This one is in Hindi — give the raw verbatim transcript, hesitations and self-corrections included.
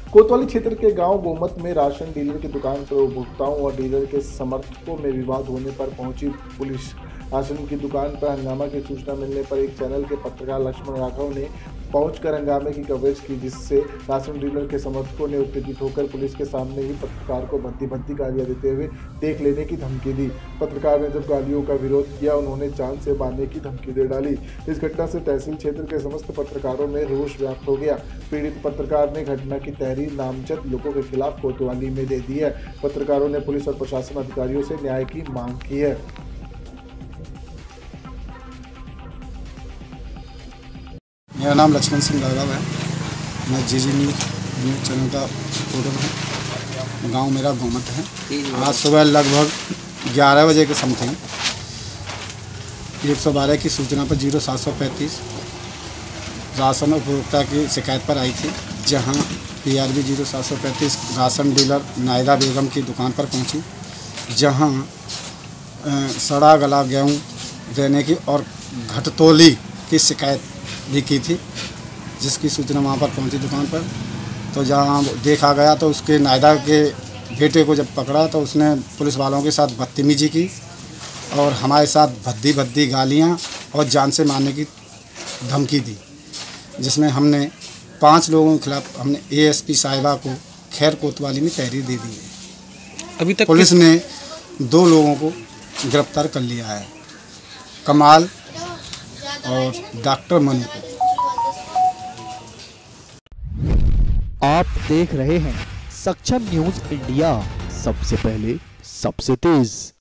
कोतवाली क्षेत्र के गांव गोमत में राशन डीलर की दुकान पर उपभोक्ताओं और डीलर के समर्थकों में विवाद होने पर पहुंची पुलिस। राशन की दुकान पर हंगामा की सूचना मिलने पर एक चैनल के पत्रकार लक्ष्मण राघव ने पहुंचकर हंगामे की कवरेज की, जिससे राशन डीलर के समर्थकों ने उत्तेजित होकर पुलिस के सामने ही पत्रकार को भद्दी भद्दी गालियां देते हुए देख लेने की धमकी दी। पत्रकार ने जब गालियों का विरोध किया, उन्होंने जान से मारने की धमकी दे डाली। इस घटना से तहसील क्षेत्र के समस्त पत्रकारों में रोष व्याप्त हो गया। पीड़ित पत्रकार ने घटना की तहरीर नामजद लोगों के खिलाफ कोतवाली में दे दी है। पत्रकारों ने पुलिस और प्रशासन अधिकारियों से न्याय की मांग की है। मेरा नाम लक्ष्मण सिंह राघव है। मैं Zee Zee news news channel का रिपोर्टर हूँ। गांव मेरा गोमत है। आज सुबह लगभग ग्यारह बजे के समथिंग एक सौ बारह की सूचना पर जीरो सात सौ पैंतीस राशन उपभोक्ता की शिकायत पर आई थी, जहां पी आर बी जीरो सात सौ पैंतीस राशन डीलर नायदा बेगम की दुकान पर पहुंची, जहां सड़ा गला गेहूँ देने की और घटतोली की शिकायत भी की थी, जिसकी सूचना वहाँ पर पहुँची दुकान पर। तो जहाँ देखा गया तो उसके नायदा के बेटे को जब पकड़ा तो उसने पुलिस वालों के साथ बदतमीजी की और हमारे साथ भद्दी भद्दी गालियाँ और जान से मारने की धमकी दी, जिसमें हमने पांच लोगों के खिलाफ हमने ए एस पी साहिबा को खैर कोतवाली में तहरीर दे दी है। अभी तक पुलिस ने दो लोगों को गिरफ्तार कर लिया है, कमाल और डॉक्टर मनु को। आप देख रहे हैं सक्षम न्यूज इंडिया, सबसे पहले सबसे तेज।